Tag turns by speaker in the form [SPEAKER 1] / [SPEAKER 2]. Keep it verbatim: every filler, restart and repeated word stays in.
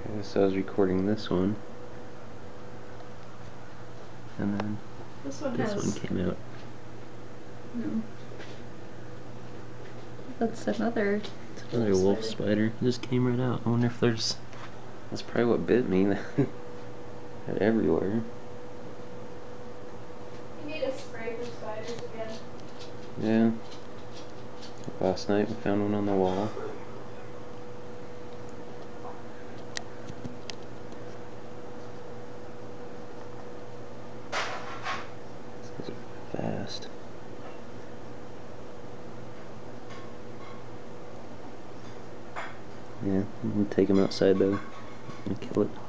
[SPEAKER 1] Okay, so I was recording this one, and then
[SPEAKER 2] this one
[SPEAKER 1] this
[SPEAKER 2] has
[SPEAKER 1] one came out.
[SPEAKER 2] No. That's another.
[SPEAKER 1] It's another wolf, wolf spider. spider. It just came right out. I wonder if there's. That's probably what bit me. They're everywhere.
[SPEAKER 2] You need to spray for spiders again.
[SPEAKER 1] Yeah. Last night we found one on the wall. These are fast. Yeah, I'm gonna take him outside though and kill it.